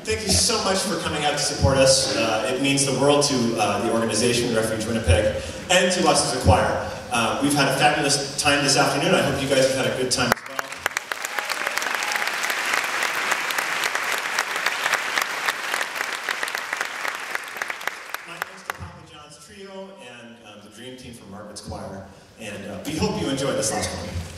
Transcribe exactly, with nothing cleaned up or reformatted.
thank you so much for coming out to support us. Uh, it means the world to uh, the organization Refuge Winnipeg and to us as a choir. Uh, we've had a fabulous time this afternoon. I hope you guys have had a good time as well. My thanks to Papa John's Trio and um, the Dream Team from Margaret's choir. And uh, we hope you enjoy this last one.